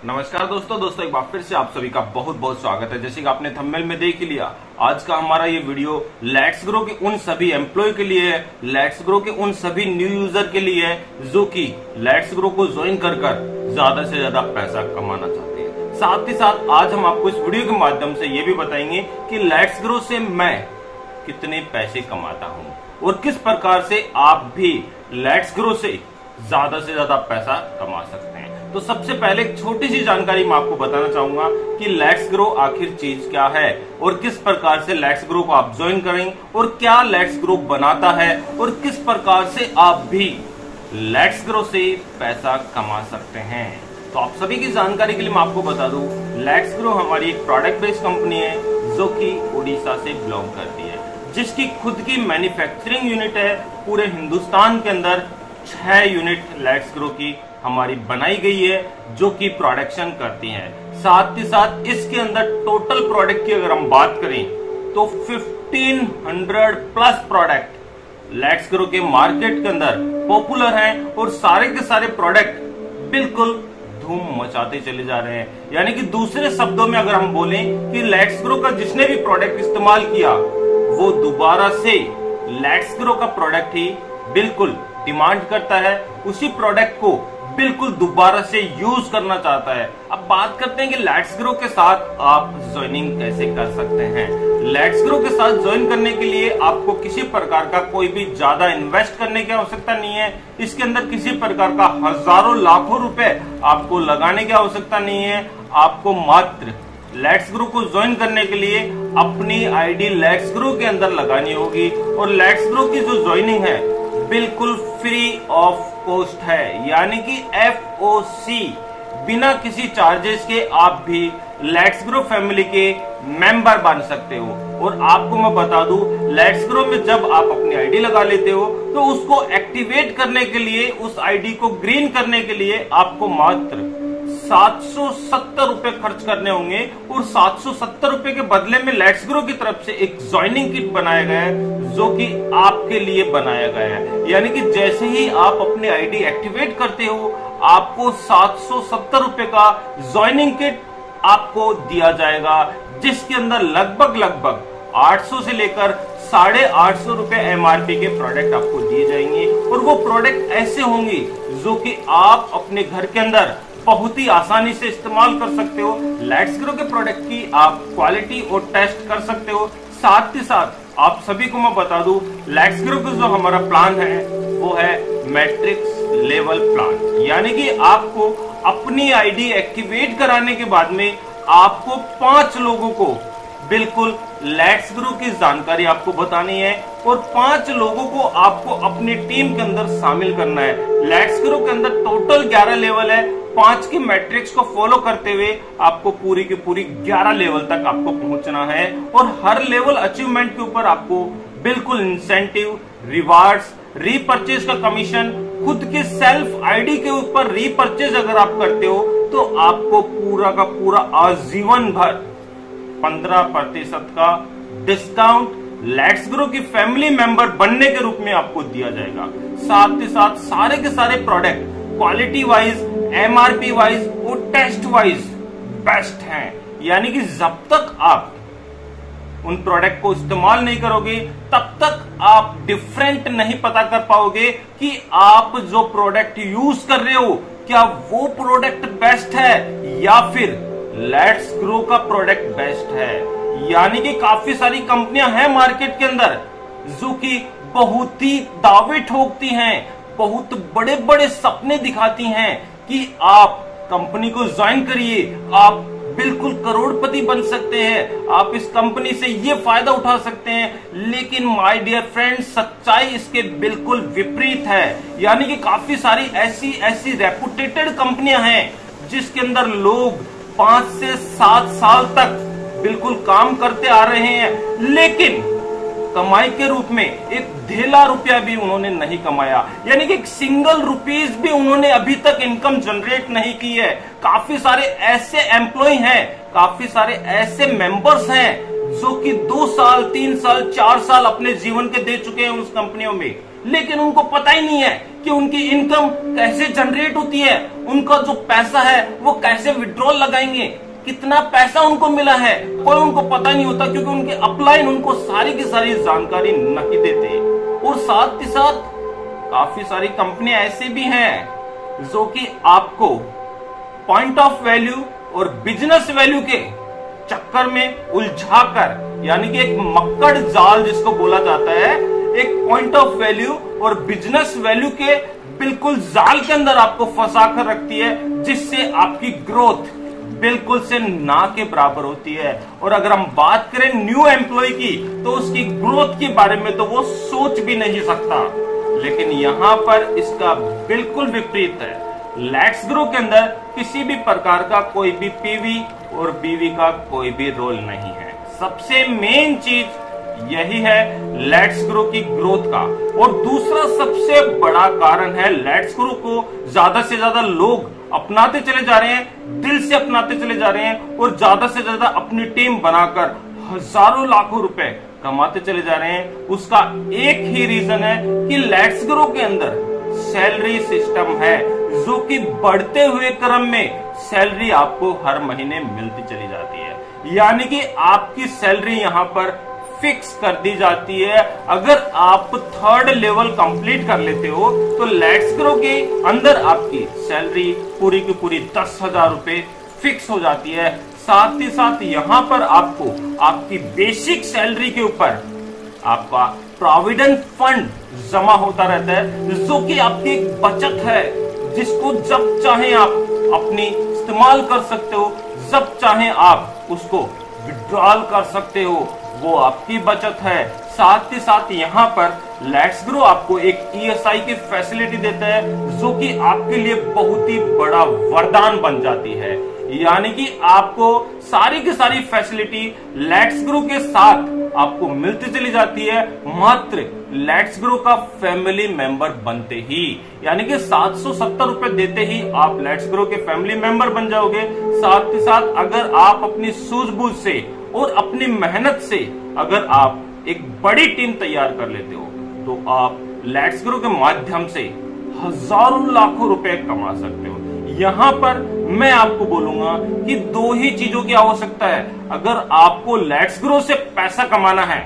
नमस्कार दोस्तों एक बार फिर से आप सभी का बहुत बहुत स्वागत है। जैसे कि आपने थंबनेल में देख ही लिया, आज का हमारा ये वीडियो लेट्स ग्रो के उन सभी एम्प्लॉय के लिए है, लेट्स ग्रो के उन सभी न्यू यूजर के लिए है जो कि लेट्स ग्रो को ज्वाइन कर ज्यादा से ज्यादा पैसा कमाना चाहते हैं। साथ ही साथ आज हम आपको इस वीडियो के माध्यम से ये भी बताएंगे कि लेट्स ग्रो से मैं कितने पैसे कमाता हूँ और किस प्रकार से आप भी लेट्स ग्रो से ज्यादा पैसा कमा सकते हैं। तो सबसे पहले एक छोटी सी जानकारी मैं आपको बताना चाहूंगा कि लेट्स ग्रो आखिर चीज क्या है और किस प्रकार से लेट्स ग्रो को आप ज्वाइन करें और क्या लेट्स ग्रो बनाता है और किस प्रकार से आप भी लेट्स ग्रो से पैसा कमा सकते हैं। तो आप सभी की जानकारी के लिए मैं आपको बता दूं, लेट्स ग्रो हमारी एक प्रोडक्ट बेस्ड कंपनी है जो कि उड़ीसा से बिलोंग करती है, जिसकी खुद की मैन्युफैक्चरिंग यूनिट है। पूरे हिंदुस्तान के अंदर 6 यूनिट लेट्स ग्रो की हमारी बनाई गई है जो कि प्रोडक्शन करती है। साथ ही साथ इसके अंदर टोटल प्रोडक्ट की अगर हम बात करें तो 1500 प्लस प्रोडक्ट लेट्स ग्रो के मार्केट के अंदर पॉपुलर हैं और सारे के सारे प्रोडक्ट बिल्कुल धूम मचाते चले जा रहे हैं। यानी कि दूसरे शब्दों में अगर हम बोलें कि लेट्स ग्रो का जिसने भी प्रोडक्ट इस्तेमाल किया वो दोबारा से लेट्स ग्रो का प्रोडक्ट ही बिल्कुल डिमांड करता है, उसी प्रोडक्ट को बिल्कुल दोबारा से यूज करना चाहता है। अब बात करते हैं कि लेट्स ग्रो के साथ आप ज्वाइनिंग कैसे कर सकते हैं। लेट्स ग्रो के साथ ज्वाइन करने के लिए आपको किसी प्रकार का कोई भी ज्यादा इन्वेस्ट करने की आवश्यकता नहीं है। इसके अंदर किसी प्रकार का हजारों लाखों रुपए आपको लगाने की आवश्यकता नहीं है। आपको मात्र लेट्स ग्रो को ज्वाइन करने के लिए अपनी आईडी लेट्स ग्रो के अंदर लगानी होगी और लेट्स ग्रो की जो ज्वाइनिंग है बिल्कुल फ्री ऑफ कॉस्ट है, यानी कि FOC बिना किसी चार्जेस के आप भी लेट्स ग्रो फैमिली के मेंबर बन सकते हो। और आपको मैं बता दूं, लेट्स ग्रो में जब आप अपनी आईडी लगा लेते हो तो उसको एक्टिवेट करने के लिए, उस आईडी को ग्रीन करने के लिए आपको मात्र 770 रुपए खर्च करने होंगे और 770 रुपए के बदले में लेट्स ग्रो की तरफ से एक ज्वाइनिंग किट बनाया गया है जो कि आपके लिए बनाया गया है। यानी कि जैसे ही आप अपनी आईडी एक्टिवेट करते हो आपको 770 रुपए का ज्वाइनिंग किट आपको दिया जाएगा, जिसके अंदर लगभग 800 से लेकर 850 रुपए MRP के प्रोडक्ट आपको दिए जाएंगे। और वो प्रोडक्ट ऐसे होंगे जो कि आप अपने घर के अंदर बहुत ही आसानी से इस्तेमाल कर सकते हो। लेट्स ग्रो के प्रोडक्ट की आप क्वालिटी और टेस्ट कर सकते हो। साथ ही साथ आप सभी को मैं बता दूं, लेट्स ग्रो का जो हमारा प्लान है वो है मैट्रिक्स लेवल प्लान, यानी कि आपको अपनी आईडी एक्टिवेट कराने के बाद में आपको 5 लोगों को बिल्कुल लेट्स ग्रो की जानकारी आपको बतानी है और 5 लोगों को आपको अपनी टीम के अंदर शामिल करना है। लेट्स ग्रो के अंदर टोटल 11 लेवल है। 5 की मैट्रिक्स को फॉलो करते हुए आपको पूरी की पूरी 11 लेवल तक आपको पहुंचना है और हर लेवल अचीवमेंट के ऊपर आपको बिल्कुल इंसेंटिव, रिवार्ड्स, रीपरचेज का कमीशन, खुद के सेल्फ आईडी के ऊपर रीपरचेज अगर आप करते हो तो आपको पूरा का पूरा आजीवन भर 15% का डिस्काउंट लेट्स ग्रो की फैमिली मेंबर बनने के रूप में आपको दिया जाएगा। साथ ही साथ सारे के सारे product quality wise, MRP wise और टेस्ट वाइज बेस्ट हैं। यानी कि जब तक आप उन प्रोडक्ट को इस्तेमाल नहीं करोगे तब तक आप डिफरेंट नहीं पता कर पाओगे कि आप जो प्रोडक्ट यूज कर रहे हो क्या वो प्रोडक्ट बेस्ट है या फिर लेट्स ग्रो का प्रोडक्ट बेस्ट है। यानी कि काफी सारी कंपनियां हैं मार्केट के अंदर जो कि बहुत ही दावे ठोकती हैं, बहुत बड़े बड़े सपने दिखाती हैं कि आप कंपनी को ज्वाइन करिए, आप बिल्कुल करोड़पति बन सकते हैं, आप इस कंपनी से ये फायदा उठा सकते हैं। लेकिन माय डियर फ्रेंड्स, सच्चाई इसके बिल्कुल विपरीत है। यानी कि काफी सारी ऐसी रेपुटेटेड कंपनियां हैं जिसके अंदर लोग 5 से 7 साल तक बिल्कुल काम करते आ रहे हैं, लेकिन कमाई के रूप में एक धेला रुपया भी उन्होंने नहीं कमाया। यानी कि एक सिंगल रुपीज भी उन्होंने अभी तक इनकम जनरेट नहीं की है। काफी सारे ऐसे एम्प्लॉय हैं, काफी सारे ऐसे मेंबर्स हैं जो कि 2 साल, 3 साल, 4 साल अपने जीवन के दे चुके हैं उस कंपनियों में लेकिन उनको पता ही नहीं है कि उनकी इनकम कैसे जनरेट होती है, उनका जो पैसा है वो कैसे विड्रॉल लगाएंगे, कितना पैसा उनको मिला है, कोई उनको पता नहीं होता, क्योंकि उनके अपलाइन उनको सारी की सारी जानकारी नहीं देते। और साथ ही साथ काफी सारी कंपनियां ऐसे भी हैं जो कि आपको पॉइंट ऑफ वैल्यू और बिजनेस वैल्यू के चक्कर में उलझाकर, यानी कि एक मक्कड़ जाल जिसको बोला जाता है, एक पॉइंट ऑफ वैल्यू और बिजनेस वैल्यू के बिल्कुल जाल के अंदर आपको फंसा कर रखती है, जिससे आपकी ग्रोथ बिल्कुल से ना के बराबर होती है। और अगर हम बात करें न्यू एम्प्लॉय की, तो उसकी ग्रोथ के बारे में तो वो सोच भी नहीं सकता। लेकिन यहां पर इसका बिल्कुल विपरीत है। लेट्स ग्रो के अंदर किसी भी प्रकार का कोई भी पीवी और बीवी का कोई भी रोल नहीं है। सबसे मेन चीज यही है लेट्स ग्रो की ग्रोथ का। और दूसरा सबसे बड़ा कारण है, लेट्स ग्रो को ज्यादा से ज्यादा लोग अपनाते चले जा रहे हैं, दिल से अपनाते चले जा रहे हैं, और ज्यादा से ज्यादा अपनी टीम बनाकर हजारों लाखों रुपए कमाते चले जा रहे हैं। उसका एक ही रीजन है कि लेट्स ग्रो के अंदर सैलरी सिस्टम है, जो कि बढ़ते हुए क्रम में सैलरी आपको हर महीने मिलती चली जाती है। यानी कि आपकी सैलरी यहां पर फिक्स कर दी जाती है। अगर आप 3rd लेवल कंप्लीट कर लेते हो तो लेट्स ग्रो के अंदर आपकी सैलरी पूरी की पूरी 10,000 रुपए फिक्स हो जाती है। साथ ही साथ यहां पर आपको आपकी बेसिक सैलरी के ऊपर आपका प्रोविडेंट फंड जमा होता रहता है, जो कि आपकी एक बचत है, जिसको जब चाहे आप अपनी इस्तेमाल कर सकते हो, जब चाहे आप उसको विड्रॉल कर सकते हो, वो आपकी बचत है। साथ ही साथ यहाँ पर लेट्स ग्रो आपको एक ESI की फैसिलिटी देता है, जो कि आपके लिए बहुत ही बड़ा वरदान बन जाती है। यानी कि आपको सारी की सारी फैसिलिटी लेट्स ग्रो के साथ आपको मिलती चली जाती है, मात्र लेट्स ग्रो का फैमिली मेंबर बनते ही। यानी कि 770 रुपए देते ही आप लेट्स ग्रो के फैमिली मेंबर बन जाओगे। साथ ही साथ अगर आप अपनी सूझबूझ से और अपनी मेहनत से अगर आप एक बड़ी टीम तैयार कर लेते हो, तो आप लेट्स ग्रो के माध्यम से हजारों लाखों रुपए कमा सकते हो। यहां पर मैं आपको बोलूंगा कि 2 ही चीजों की आवश्यकता है। अगर आपको लेट्स ग्रो से पैसा कमाना है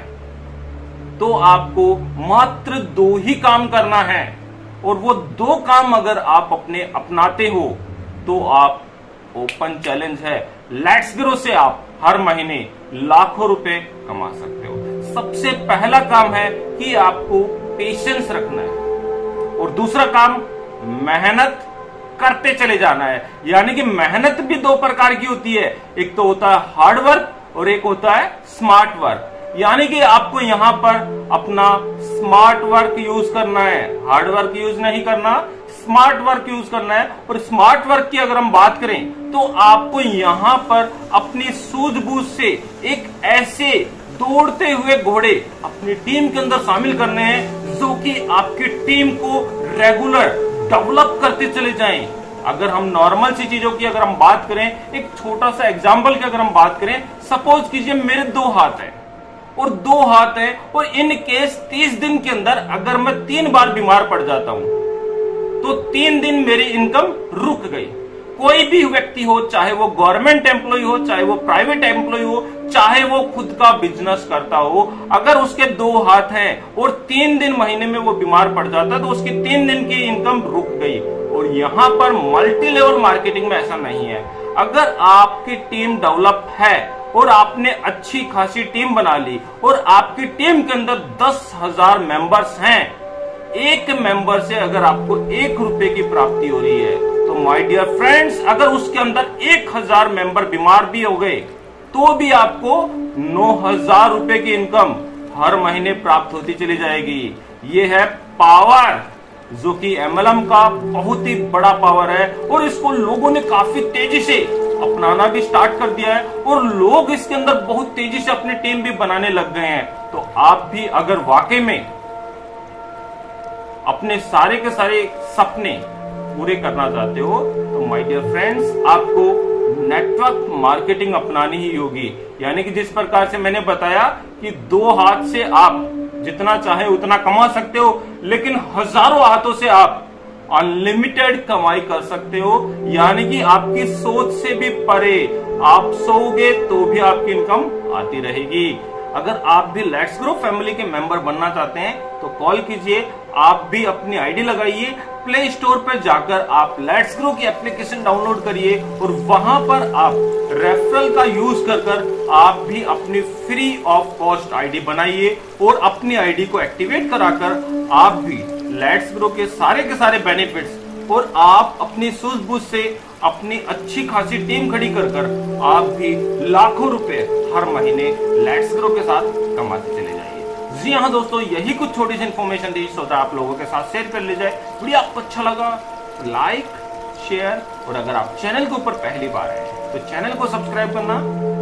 तो आपको मात्र 2 ही काम करना है, और वो 2 काम अगर आप अपने अपनाते हो तो आप ओपन चैलेंज है, लेट्स ग्रो से आप हर महीने लाखों रुपए कमा सकते हो। सबसे पहला काम है कि आपको पेशेंस रखना है, और दूसरा काम मेहनत करते चले जाना है। यानी कि मेहनत भी 2 प्रकार की होती है, एक तो होता है हार्ड वर्क और एक होता है स्मार्ट वर्क। यानी कि आपको यहां पर अपना स्मार्ट वर्क यूज करना है, हार्ड वर्क यूज नहीं करना, स्मार्ट वर्क यूज करना है। और स्मार्ट वर्क की अगर हम बात करें तो आपको यहां पर अपनी सूझबूझ से एक ऐसे दौड़ते हुए घोड़े अपनी टीम के अंदर शामिल करने हैं, जो कि आपकी टीम को रेगुलर डेवलप करते चले जाएं। अगर हम नॉर्मल सी चीजों की अगर हम बात करें, एक छोटा सा एग्जांपल की अगर हम बात करें, सपोज कीजिए मेरे 2 हाथ है और 2 हाथ है, और इन केस 30 दिन के अंदर अगर मैं 3 बार बीमार पड़ जाता हूं तो 3 दिन मेरी इनकम रुक गई। कोई भी व्यक्ति हो, चाहे वो गवर्नमेंट एम्प्लॉय हो, चाहे वो प्राइवेट एम्प्लॉय हो, चाहे वो खुद का बिजनेस करता हो, अगर उसके 2 हाथ हैं और 3 दिन महीने में वो बीमार पड़ जाता है तो उसकी 3 दिन की इनकम रुक गई। और यहां पर मल्टी लेवल मार्केटिंग में ऐसा नहीं है। अगर आपकी टीम डेवलप है और आपने अच्छी खासी टीम बना ली और आपकी टीम के अंदर 10,000 मेंबर्स हैं, एक मेंबर से अगर आपको 1 रुपए की प्राप्ति हो रही है, तो माय डियर फ्रेंड्स, अगर उसके अंदर 1000 मेंबर बीमार भी हो गए तो भी आपको 9,000 रुपए की इनकम हर महीने प्राप्त होती चली जाएगी। ये है पावर, जो कि MLM का बहुत ही बड़ा पावर है, और इसको लोगों ने काफी तेजी से अपनाना भी स्टार्ट कर दिया है, और लोग इसके अंदर बहुत तेजी से अपनी टीम भी बनाने लग गए हैं। तो आप भी अगर वाकई में अपने सारे के सारे सपने पूरे करना चाहते हो तो माय डियर फ्रेंड्स, आपको नेटवर्क मार्केटिंग अपनानी ही होगी। यानी कि जिस प्रकार से मैंने बताया कि 2 हाथ से आप जितना चाहे उतना कमा सकते हो, लेकिन हजारों हाथों से आप अनलिमिटेड कमाई कर सकते हो, यानी कि आपकी सोच से भी परे। आप सोओगे तो भी आपकी इनकम आती रहेगी। अगर आप भी लेट्स ग्रो फैमिली के मेंबर बनना चाहते हैं तो कॉल कीजिए। आप भी अपनी आईडी लगाइए, प्ले स्टोर पर जाकर आप लेट्स ग्रो की एप्लीकेशन डाउनलोड करिए और वहां पर आप रेफरल का यूज कर आप भी अपनी फ्री ऑफ कॉस्ट आईडी बनाइए और अपनी आईडी को एक्टिवेट कराकर आप भी लेट्स ग्रो के सारे बेनिफिट्स और आप अपनी सूझबूझ से अपनी अच्छी खासी टीम खड़ी कर आप भी लाखों रुपए हर महीने लेट्स ग्रो के साथ कमाते चले जाइए। जी हाँ दोस्तों, यही कुछ छोटी सी इन्फॉर्मेशन थी, सोचा आप लोगों के साथ शेयर कर ले जाए। वीडियो आपको अच्छा लगा तो लाइक शेयर, और अगर आप चैनल के ऊपर पहली बार आए तो चैनल को सब्सक्राइब करना